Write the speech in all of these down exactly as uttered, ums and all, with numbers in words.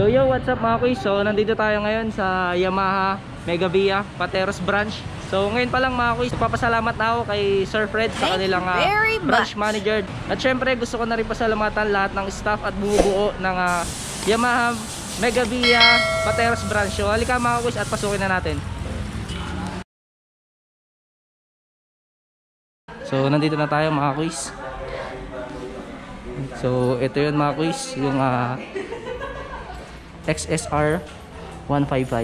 So yo, what's up mga kuys? So nandito tayo ngayon sa Yamaha Mega Via Pateros branch. So ngayon pa lang mga kuys, papasalamat na ako kay Sir Fred sa kanilang uh, branch manager. At syempre gusto ko na rin pasalamatan lahat ng staff at bumubuo ng uh, Yamaha Mega Via Pateros branch. So halika mga kuys at pasukin na natin. So nandito na tayo mga kuys. So ito yun mga kuys, yung uh, X S R one fifty-five.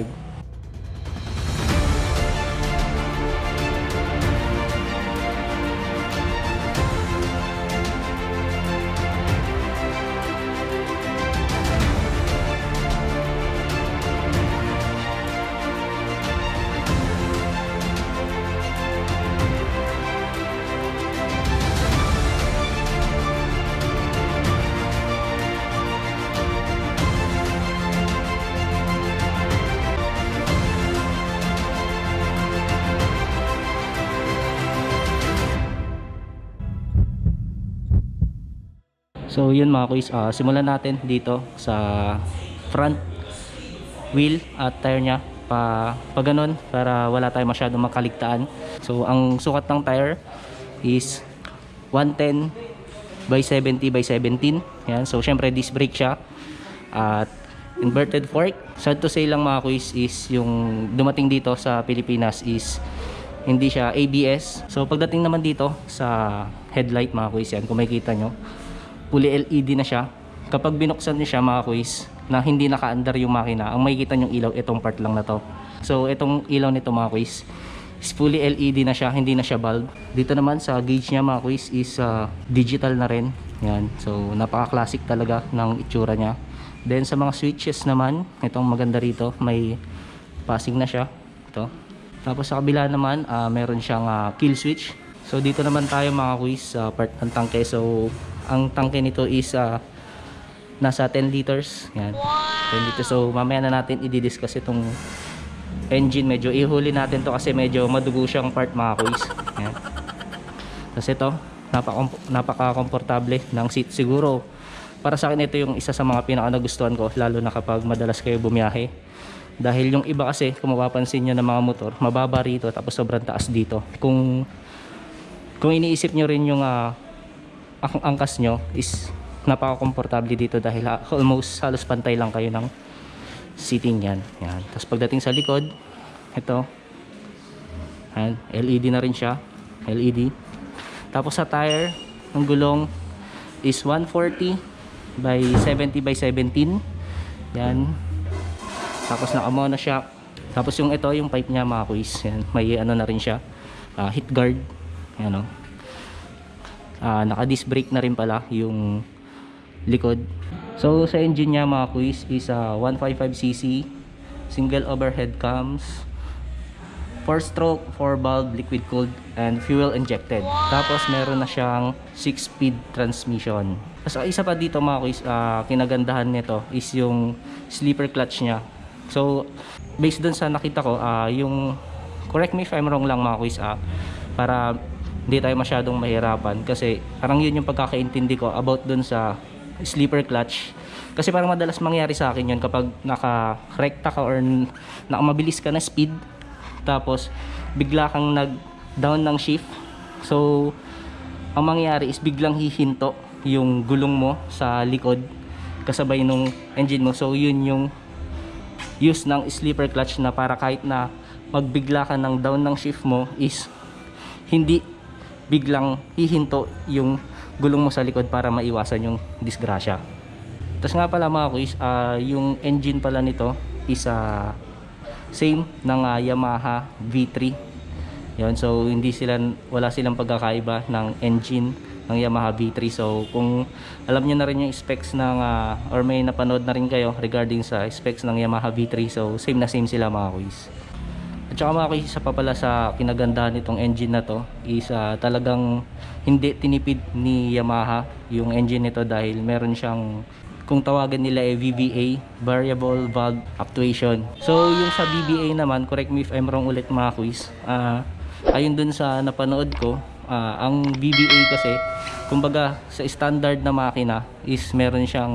So yun mga kuys, uh, simulan natin dito sa front wheel at tire nya pa, pa ganun para wala tayong masyadong makaligtaan. So ang sukat ng tire is one ten by seventy by seventeen. Yan. So syempre disc brake siya at inverted fork. Sad to say lang mga kuys is yung dumating dito sa Pilipinas is hindi siya A B S. So pagdating naman dito sa headlight mga kuys, yan kung makikita nyo, fully L E D na siya. Kapag binuksan niyo siya mga kuys na hindi naka-under yung makina, ang makikita nyo ilaw itong part lang na to. So itong ilaw nito mga kuys is fully L E D na siya, hindi na siya bulb. Dito naman sa gauge niya mga kuys is uh, digital na rin. Yan. So napaka-classic talaga ng itsura niya. Then sa mga switches naman, itong maganda rito, may passing na siya. Ito. Tapos sa kabila naman, uh, meron siyang uh, kill switch. So dito naman tayo mga kuys sa uh, part ng tangke. So ang tangke nito is uh, nasa ten liters. Yan. ten liters. So mamaya na natin i-discuss itong engine. Medyo ihuli natin to kasi medyo madugo siyang part mga kuys. Yan. Tapos ito, napaka-komportable ng seat. Siguro para sa akin ito yung isa sa mga pinaka nagustuhan ko, lalo na kapag madalas kayo bumiyahe. Dahil yung iba kasi, kung mapapansin nyo ng mga motor, mababa rito tapos sobrang taas dito. Kung kung iniisip nyo rin yung uh, ang angkas nyo is napaka-komportable dito dahil ha, almost halos pantay lang kayo ng seating yan. Yan. Tapos pagdating sa likod, ito, yan, L E D na rin siya, L E D. Tapos sa tire, ang gulong is one forty by seventy by seventeen. Yan. Tapos naka-mono shock. Tapos yung ito, yung pipe niya mga kuys, yan, may ano na rin siya, uh, hit guard. Yan o. Uh, naka-disc brake na rin pala yung likod. So sa engine niya mga kuys is uh, one fifty-five c c, single overhead cams, four stroke, four valve, liquid cooled and fuel injected. Tapos meron na siyang six speed transmission. Tapos isa pa dito mga kuys, uh, kinagandahan nito is yung sleeper clutch niya. So based dun sa nakita ko, uh, yung, correct me if I'm wrong lang mga kuys, uh, para hindi tayo masyadong mahirapan kasi parang yun yung pagkakaintindi ko about dun sa sleeper clutch. Kasi parang madalas mangyari sa akin yun kapag naka-rekta ka or nakamabilis ka na speed tapos bigla kang nag down ng shift. So ang mangyayari is biglang hihinto yung gulong mo sa likod kasabay nung engine mo. So yun yung use ng sleeper clutch na para kahit na magbigla ka ng down ng shift mo is hindi biglang hihinto yung gulong mo sa likod para maiwasan yung disgrasya. Tapos nga pala mga kuys, uh, yung engine pala nito is uh, same ng uh, Yamaha V three. Yan, so hindi sila, wala silang pagkakaiba ng engine ng Yamaha V three. So kung alam niyo na rin yung specs ng uh, or may napanood na rin kayo regarding sa specs ng Yamaha V three, so same na same sila mga kuys. At saka mga kuys, isa pa pala sa kinagandahan nitong engine na to is uh, talagang hindi tinipid ni Yamaha yung engine nito dahil meron siyang, kung tawagan nila ay V V A, Variable Valve Actuation. So yung sa V V A naman, correct me if I'm wrong ulit mga kuys, uh, ayun dun sa napanood ko, uh, ang V V A kasi kumbaga sa standard na makina is meron siyang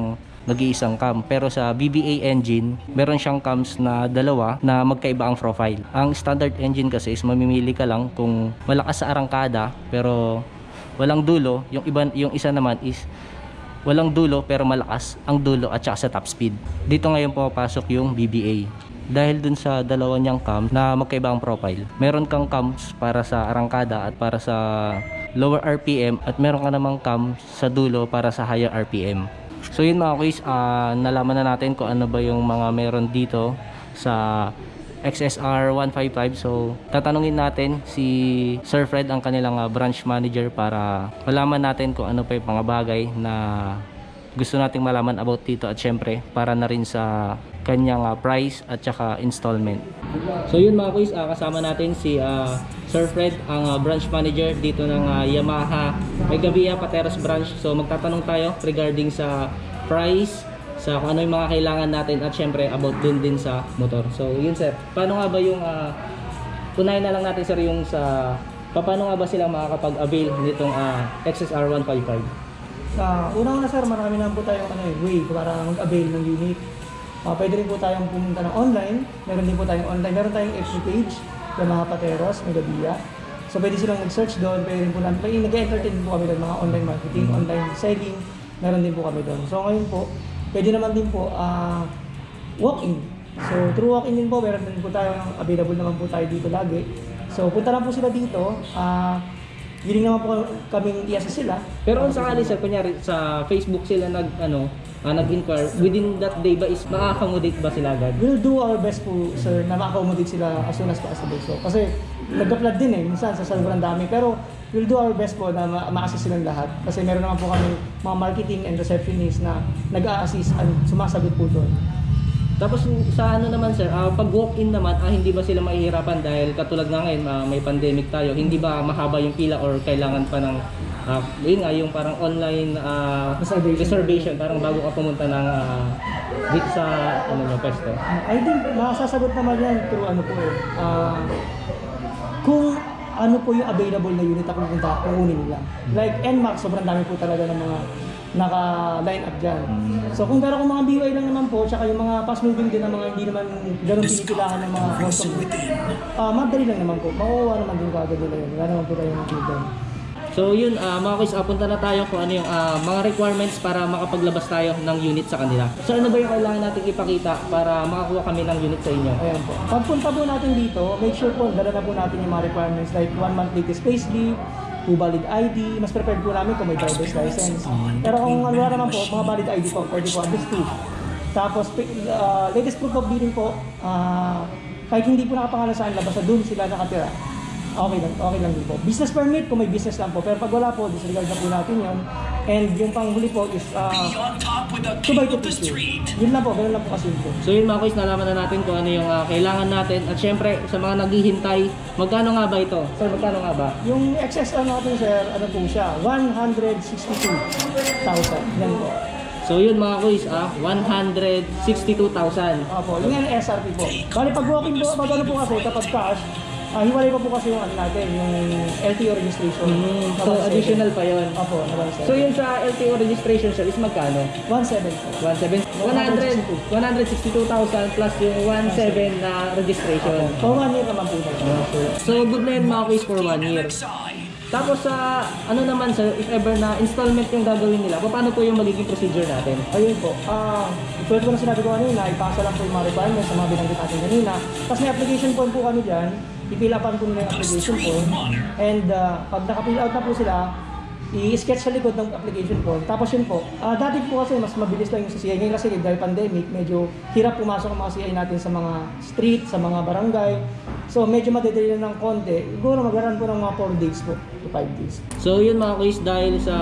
nag-iisang cam. Pero sa B B A engine, meron siyang cams na dalawa na magkaiba ang profile. Ang standard engine kasi is mamimili ka lang kung malakas sa arangkada pero walang dulo. Yung iba, yung isa naman is walang dulo pero malakas ang dulo at saka sa top speed. Dito ngayon pumapasok yung B B A. Dahil dun sa dalawa niyang cam na magkaiba ang profile, meron kang cams para sa arangkada at para sa lower R P M at meron ka namang cam sa dulo para sa higher R P M. So yun mga kuys, uh, nalaman na natin kung ano ba yung mga meron dito sa X S R one fifty-five. So tatanungin natin si Sir Fred, ang kanilang uh, branch manager, para malaman natin kung ano pa yung mga bagay na gusto nating malaman about dito at syempre para na rin sa kanyang uh, price at saka installment. So yun mga kuys, uh, kasama natin si uh, Sir Fred, ang uh, branch manager dito ng uh, Yamaha Megabia Pateros branch. So magtatanong tayo regarding sa price, sa kung ano yung mga kailangan natin at syempre about dun din sa motor. So yun sir, paano nga ba yung uh, unahin na lang natin sir yung sa paano nga ba sila makakapag-avail nitong uh, X S R one fifty-five? Uh, Unang-una sir, marami naman po tayong ano, way para mag-avail ng unit. Uh, pwede rin po tayong pumunta ng online. Meron din po tayong online. Meron tayong F B page, Yamaha Pateros, Megabia. So pwede silang mag-search doon. Pwede rin po namin, may nag-entertain po kami doon, mga online marketing, online selling. Meron din po kami doon. So ngayon po, pwede naman din po uh, walk-in. So through walk-in din po, meron din po tayo, available naman po tayo dito lagi. So punta lang po sila dito. Uh, Giling naman po kaming i-assist sila. Pero kung sakali sir, kunyari sa Facebook sila nag ano, uh, nag-inquire, within that day ba is makaka-accommodate ba sila agad? We'll do our best po sir na maka-accommodate sila as soon as possible. So, kasi nag-upload din eh, minsan sa sobrang dami. Pero we'll do our best po na ma-assist silang lahat. Kasi meron naman po kami mga marketing and receptionist na nag-a-assist at sumasagot po doon. Tapos sa ano naman sir, uh, pag walk-in naman, ah, hindi ba sila mahihirapan dahil katulad nga ngayon, uh, may pandemic tayo, hindi ba mahaba yung pila or kailangan pa ng, uh, yun nga, yung parang online uh, reservation. reservation, parang bago ka pumunta ng uh, dito sa ano yung pwesto? I think masasagot naman yan through ano po eh. Uh, kung ano po yung available na unit na pupunta, kukunin nila. Like N MAX, sobrang dami po talaga ng mga naka-line up dyan. So kung gano'n kung mga B Y lang naman po, tsaka yung mga fast moving din na mga hindi naman gano'n pinipilahan ng mga custom, uh, madali lang naman po. Makukuha naman din kagad nila yun. Wala naman po tayo ng doon. So yun, uh, mga kuys, uh, punta na tayo kung ano yung uh, mga requirements para makapaglabas tayo ng unit sa kanila. So ano ba yung kailangan natin ipakita para makakuha kami ng unit sa inyo? Ayan po. Pagpunta po natin dito, make sure po, dala na po natin yung mga requirements like one month latest payslip, two valid I D. Mas prepared po namin kung may driver's license. Pero kung ano naman po, mga valid I D po, pwede po at least two. Tapos uh, latest proof of billing po, uh, kahit hindi po nakapangalan sa labas na doon sila nakatira, okay lang, okay lang din po. Business permit kung may business lang po, pero pag wala po, disregard na po natin yun. And yung panghuli po is uh, two by two picture. Yun lang po, ganun lang po kasi po. So yun mga kuys, nalaman na natin kung ano yung uh, kailangan natin. At syempre, sa mga naghihintay, magkano nga ba ito? Sir, magkano nga ba? Yung X S R natin sir, ano po siya, one hundred sixty-two thousand. Yan po. So yun mga kuys, ah, one hundred sixty-two thousand. Opo, yun yung S R P po. Bali pag walking po, pag ano po kasi, kapag cash, Ah, hiwalay pa po kasi yung ano natin, yung L T O registration. Mm, so additional pa yun. Opo, na one seven. So yun sa L T O registration sir is magkano? one seven po. one seven. one hundred, one hundred sixty-two thousand plus yung one seven na registration. For one year naman po na. So good na yun mga kuys for one year. Tapos sa uh, ano naman sir, if ever na installment yung gagawin nila, paano po yung magiging procedure natin? Ayun po. Ah, uh, ito ko na sinabi ko kanina, ipasa lang po yung mga requirements sa mga binanggit natin kanina. Tapos may application form po kami dyan, ipilapan po nila yung application form. And uh, pag naka-fill out na po sila, i-sketch sa likod ng application form. Tapos yun po, uh, dati po kasi mas mabilis lang yung sa C I. Ngayon kasi dahil pandemic, medyo hirap pumasok ang mga C I natin sa mga street, sa mga barangay. So medyo madedali na ng konti. Siguro mag-run po ng mga four days po to five days. So yun mga kuys, dahil sa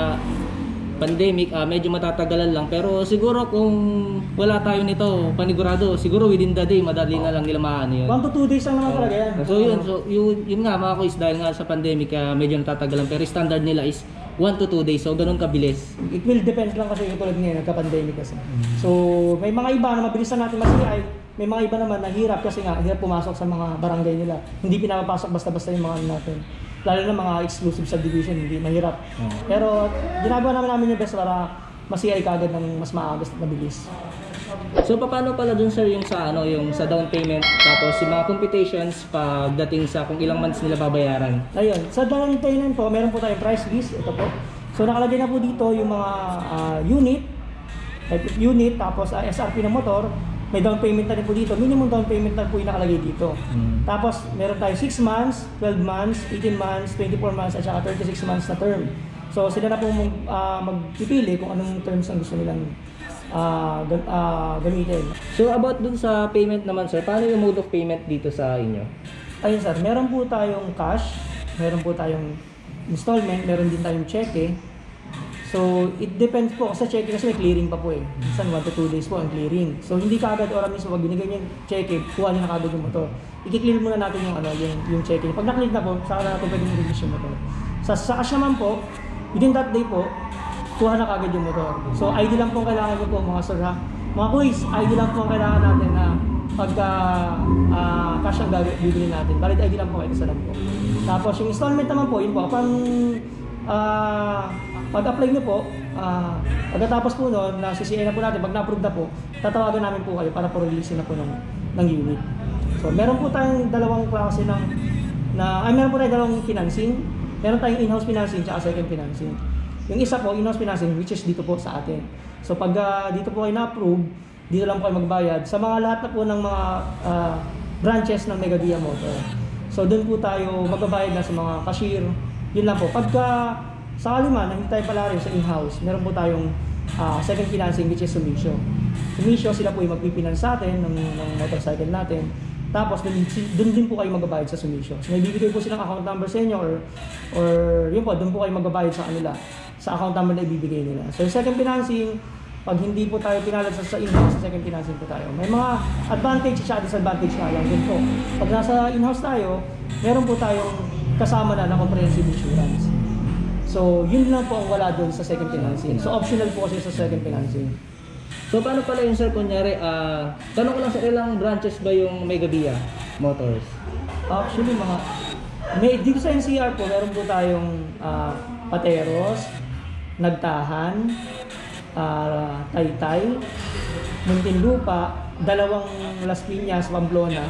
pandemic, uh, medyo matatagalan lang. Pero siguro kung wala tayo nito, panigurado, siguro within the day, madali na lang nila maano yun. one to two days lang naman talaga yan. So yun, so yun, yun nga mga kuys, dahil nga sa pandemic, uh, medyo natatagalan. Pero standard nila is one to two days, so ganun kabilis. It will depend lang kasi yung tulad ngayon, nagka-pandemic kasi. So may mga iba na mabilis na natin mas-C I, may mga iba naman na hirap kasi nga hirap pumasok sa mga barangay nila. Hindi pinapapasok basta-basta yung mga ano natin. Lalo na mga exclusive subdivision, hindi mahirap. Hmm. Pero ginagawa naman namin yung best para mas-C I kagad ng mas maagas at mabilis. So paano pala dun sir yung sa ano yung sa down payment tapos yung mga computations pagdating sa kung ilang months nila babayaran? Ayun, sa down payment po, meron po tayong price list, ito po. So nakalagay na po dito yung mga uh, unit, like unit, tapos uh, S R P ng motor, may down payment na rin po dito, minimum down payment na po yung nakalagay dito. Hmm. Tapos meron tayong six months, twelve months, eighteen months, twenty-four months, at saka thirty-six months na term. So sila na po uh, magpipili kung anong terms ang gusto nilang uh, uh, gamitin. So about dun sa payment naman sir, paano yung mode of payment dito sa inyo? Ayun sir, meron po tayong cash, meron po tayong installment, meron din tayong cheque. So it depends po sa cheque kasi may clearing pa po eh. Minsan one to two days po ang clearing. So hindi kaagad oras mismo pag binigay niyo yung cheque, kuha niyo na kaagad yung motor. I-clear muna natin yung ano, yung yung cheque. Pag na-clear na po, saka na natin pwedeng i-release yung motor. Sa sa cash naman po, within that day po, kuha na kagad yung motor. So I D lang po kailangan nyo po mga sir ha. Mga boys, I D lang po kailangan natin na pagka uh, cash ang bibili natin. Valid I D lang po kayo, isa lang po. Tapos yung installment naman po, yun po, pang uh, pag-apply nyo po, uh, pagkatapos po noon, na C C A na po natin, pag na-approve na po, tatawagan namin po kayo para po release na po ng, ng unit. So meron po tayong dalawang klase ng, na, ay meron po tayong dalawang financing. Meron tayong in-house financing at second financing. Yung isa po, in-house financing, which is dito po sa atin. So pag uh, dito po kayo na-approve, dito lang po kayo magbayad. Sa mga lahat na po ng mga uh, branches ng Megadia Motor. So doon po tayo magbabayad na sa mga cashier. Yun lang po. Pagka sa kalima, hindi tayo pala rin sa in-house, meron po tayong uh, second financing, which is Sumisho. Sumisho, sila po yung magpipinance sa atin ng, ng motorcycle natin. Tapos dun, dun din po kayo magbabayad sa Sumisho. So may bibigay po silang account number sa inyo or or yun po, dun po kayo magbabayad sa kanila sa account number na ibibigay nila. So yung second financing, pag hindi po tayo pinalad sa, sa in-house, sa second financing po tayo. May mga advantage at disadvantage na lang din po. Pag nasa in-house tayo, meron po tayong kasama na na comprehensive insurance. So yun lang po ang wala dun sa second financing. So optional po kasi sa second financing. So paano pala yung sir, kunyari, uh, tanong ko lang sa ilang branches ba yung Megadia Motors? Actually, mga, may, dito sa N C R po, meron po tayong uh, Pateros, Nagtahan, uh, Taytay, Muntinlupa, dalawang Las Piñas, Pamplona,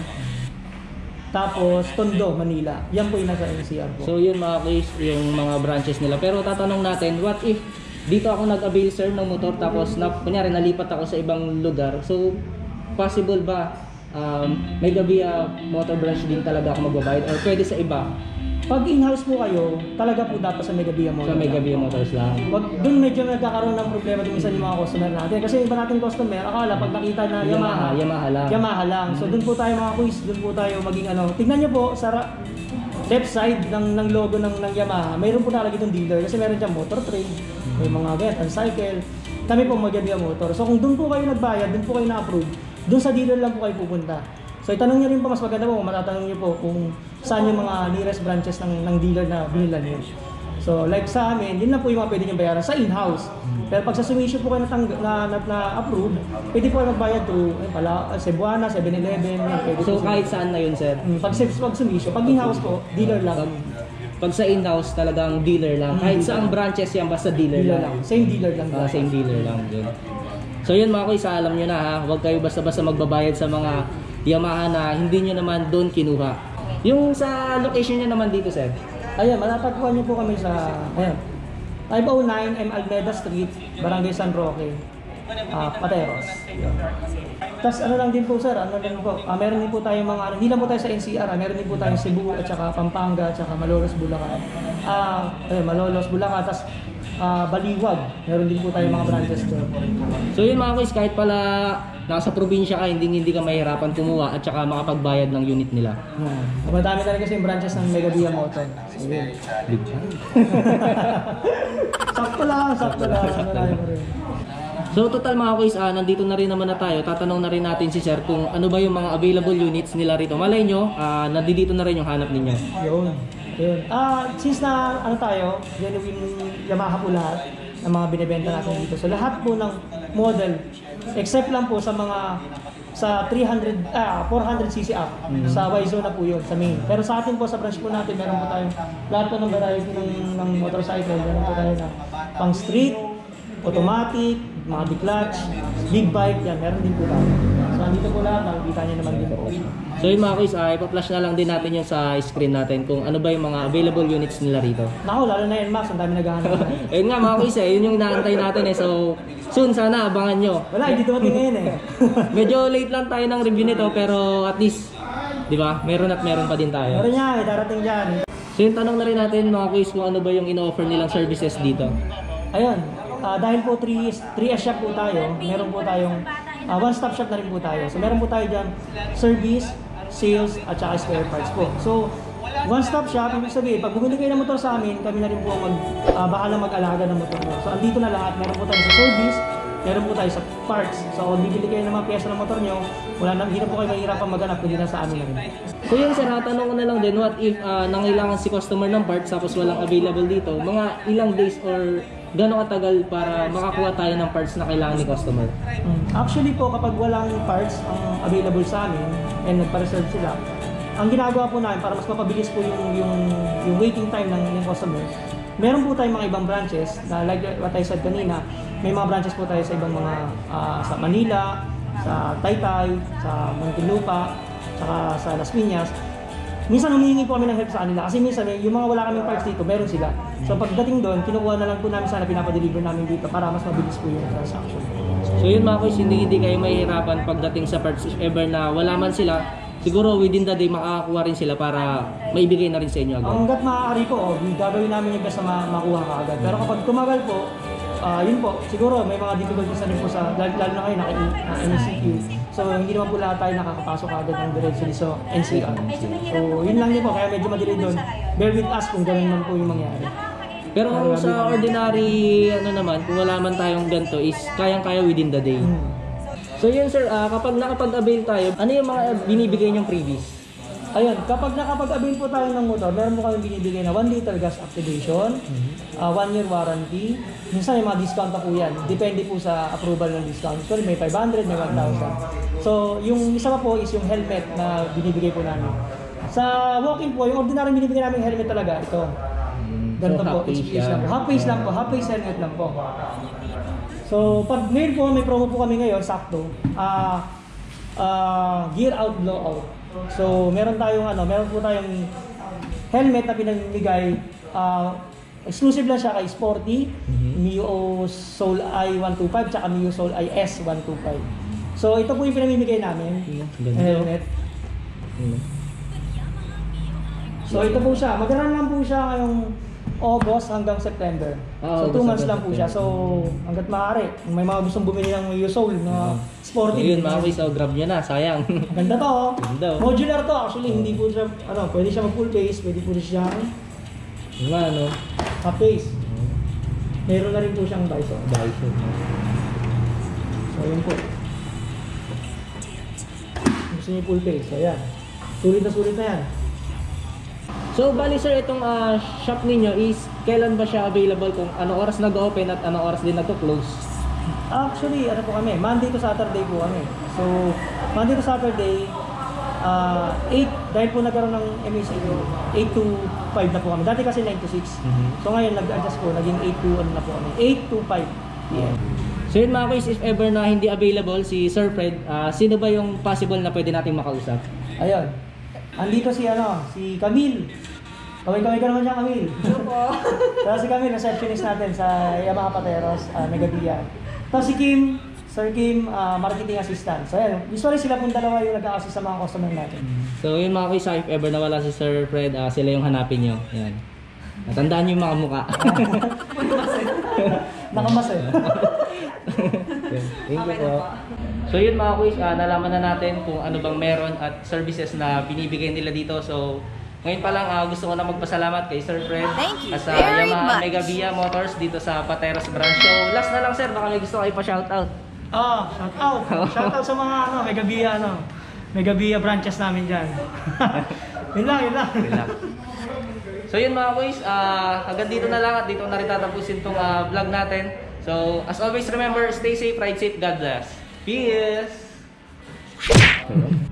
tapos Tondo, Manila. Yan po yung nasa N C R po. So yun mga case, yung mga branches nila. Pero tatanong natin, what if dito ako nag-avail sir ng motor tapos na, kunyari nalipat ako sa ibang lugar. So possible ba um, Megadia Motor Branch din talaga ako magbabayad or pwede sa iba? Pag in-house po kayo, talaga po dapat sa Megadia Motors. Sa Megadia Motors lang. Wag, doon medyo nagkakaroon ng problema din minsan yung mga customer natin. Kasi iba natin customer, akala pag nakita na Yamaha, Yamaha, Yamaha lang. Yamaha lang. So doon po tayo mga quiz, doon po tayo maging ano. Tignan nyo po sa left side ng ng logo ng ng Yamaha, mayroon po nakalagay itong dealer kasi meron diyang motor trade, may mga ganyan, cycle. Kami po Megadia Motor. So kung doon po kayo nagbayad, doon po kayo na-approve, doon sa dealer lang po kayo pupunta. So itanong niyo rin po, mas maganda po, matatanong niyo po kung saan yung mga nearest branches ng, ng dealer na binilan niyo. So like sa amin, yun lang po yung mga pwede niyong bayaran sa in-house. Pero pag sa Sumisho po kayo natang, na, na, na approve, pwede po kayo magbayad to ay, pala, Cebuana, seven eleven, yan, pwede So po kahit saan na yun sir? Hmm, pag, pag Sumisho, pag in-house po, dealer lang. Pag, pag sa in-house talagang dealer lang. Kahit saang branches yan, basta dealer, Dealer lang. lang. Same dealer lang. Ah, same dealer lang yun. So yun mga kuys, alam nyo na ha, huwag kayo basta-basta magbabayad sa mga Yamaha na hindi nyo naman doon kinuha. Yung sa location nyo naman dito sir? Ayan, matatagpuan niyo po kami sa, ayan, five oh nine M. Almeda Street, Barangay San Roque, uh, Pateros. Tapos ano lang din po sir, ano lang po, uh, meron din po tayong mga, ano, hindi lang po tayo sa N C R, uh, meron din po tayong Cebu at saka Pampanga at saka Malolos, Bulacan. Ah, uh, ayun, Malolos, Bulacan, tapos uh, Baliwag, meron din po tayong mga branches doon. So yun mga kuys, kahit pala nasa probinsya ka, hindi hindi ka mahirapan kumuha at saka makapagbayad ng unit nila. Yeah. Madami talaga kasi yung branches ng Megadia Motor. So, yun. Big time. Sakto lang, sakto lang. Marami pa rin. So total mga kuys, ah, nandito na rin naman na tayo. Tatanong na rin natin si sir kung ano ba yung mga available units nila rito. Malay nyo, ah, nandito na rin yung hanap ninyo. Yun. Yun. Ah, since na ano tayo, genuine Yamaha po lahat ng mga binebenta natin dito. So lahat po ng model, except lang po sa mga sa three hundred, ah, four hundred c c up, mm-hmm. sa Y-Zone na po yun, sa main. Pero sa atin po, sa branch po natin, meron po tayong lahat po ng variety ng, ng motorcycle. Meron po tayo na pang street, automatic, mga big-clutch, big bike, yan, meron din po tayo. So, andito po lahat, nakikita niyo naman din po. So yun mga kuys, uh, ipa-flash na lang din natin yung sa screen natin kung ano ba yung mga available units nila rito. Naku, lalo na yan, Max, ang dami naghahanap na. Ayun nga mga kuys, eh, yun yung inaantay natin eh. So soon sana abangan nyo. Wala, hindi dumating ngayon eh. Medyo late lang tayo ng review nito pero at least, di ba, meron at meron pa din tayo. Meron niya, eh, darating dyan. So yung tanong na rin natin mga kuys kung ano ba yung ino-offer nilang services dito. Ayun, ah, dahil po three S shop po tayo, meron po tayong ah, one-stop shop na rin po tayo. So meron po tayo dyan service, sales, at saka spare parts po. So, one-stop shop, ibig sabihin, pag bumili kayo ng motor sa amin, kami na rin po ang mag, uh, baka lang mag-alaga ng motor mo. So, andito na lahat. Meron po tayo sa service, meron po tayo sa parts. So, kung bibili kayo ng mga pyesa ng motor nyo, wala na, hindi na po kayo mahirapan maghanap, kundi na sa amin na rin. So yun sir, ah, tanong ko na lang din, what if uh, nangailangan si customer ng parts tapos walang available dito, mga ilang days or gano'ng katagal para makakuha tayo ng parts na kailangan ni customer? Mm. Actually po, kapag walang parts ang available sa amin and nagpa-reserve sila, ang ginagawa po namin para mas mapabilis po yung, yung, yung waiting time ng, ng customer, meron po tayong mga ibang branches na like what I said kanina, may mga branches po tayo sa ibang mga uh, sa Manila, sa Taytay, sa Muntinlupa, saka sa Las Piñas. Minsan humihingi po kami ng help sa kanila kasi minsan yung mga wala kaming parts dito, meron sila. So pagdating doon, kinukuha na lang po namin sana, pinapadeliver namin dito para mas mabilis po yung transaction. So yun mga kuys, hindi, hindi kayo mahihirapan pagdating sa parts if ever na wala man sila, siguro within the day makakakuha rin sila para maibigay na rin sa inyo agad. Hanggat maaari po, oh, gagawin namin yung best na ma- makuha ka agad. Pero kapag tumagal po, uh, yun po, siguro may mga difficulties na rin po sa, lalo, lalo na kayo naka-N C Q. So hindi naman po lahat tayo nakakapasok agad ng diretso sa N C R. So yun lang din po, kaya medyo madelay doon. Bear with us kung gano'n man po yung mangyari. Pero kung sa ordinary ano naman, kung wala man tayong ganito is kayang-kaya within the day. Hmm. So yun sir, uh, kapag nakapag-avail tayo, ano yung mga binibigay niyong freebies? Ayun, kapag nakapag-avail po tayo ng motor, meron po kami binibigay na one liter gas activation, uh, one year warranty. Minsan may mga discount pa po yan. Depende po sa approval ng discount. So may five hundred, may one thousand. So yung isa pa po is yung helmet na binibigay po namin. Sa walk-in po, yung ordinary binibigay namin helmet talaga, ito. Ganito So, po, half face H P S lang yan. po. Half face lang po, half face helmet lang po. So pag ngayon po, may promo po kami ngayon, sakto. Ah, ah, gear out, blow out. So, meron tayong ano, meron po tayong helmet na pinamimigay. Uh, exclusive lang siya kay Sporty, Mhm. Mio Soul I one twenty-five, tsaka Mio Soul I S one twenty-five. So, ito po yung pinamimigay namin. Ganda. Helmet. So, ito po siya. Mag-run lang po siya ngayong August hanggang September. Ah, so, two August months hanggang lang po siya. So, hanggat maaari. Kung may mga gustong bumili ng Mio Soul na So Sporty. yun mga kuys, oh, grab nyo na, sayang. Ganda to, oh. Ganda, oh. Modular to actually, hindi po siya, ano, pwede siya mag full face, pwede po siya Yung ano, half face. Meron na rin po siyang bison. bison. So, yun po. Gusto niyo full face, so yan. Sulit na sulit na yan. So bali sir, itong ah, shop ninyo is kailan ba siya available, kung anong oras nag-open at anong oras din nagko-close? Actually, ano po kami, Monday to Saturday po kami. So, Monday to Saturday, uh, eight, dahil po nagkaroon ng M A C po, eight to five na po kami. Dati kasi nine to six. Mhm. So ngayon, nag-adjust po, naging eight to ano na po kami. eight to five p m. So yun mga kuys, if ever na hindi available si Sir Fred, ah, sino ba yung possible na pwede nating makausap? Ayun. Andito si ano, si Camille. Kaway-kaway ka naman siya, Camille. Tapos si Camille, receptionist natin sa Yamaha Pateros, uh, Megadia. Tapos si Kim, Sir Kim, uh, marketing assistant. So ayan, usually sila pong dalawa yung nag-a-assist sa mga customer natin. So yun mga kuys, ah, if ever nawala si Sir Fred, ah, sila yung hanapin nyo. Yan. Natandaan nyo yung mga mukha. Nakamas eh. Thank you po. So yun mga kuys, ah, nalaman na natin kung ano bang meron at services na binibigay nila dito. So ngayon pa lang ah, gusto ko na magpasalamat kay Sir Fred Thank you at sa very Yamaha much. Mega Via Motors dito sa Pateros branch. So last na lang sir, baka may gusto kayo pa-shoutout. Oh, shout out. Shout out sa mga ano, Megabia ano. Megabia branches namin diyan. Yun lang, yun lang. Yun lang. So yun mga kuys, ah, hanggang dito na lang at dito na rin tatapusin tong ah, vlog natin. So as always, remember, stay safe, ride safe, God bless. Peace!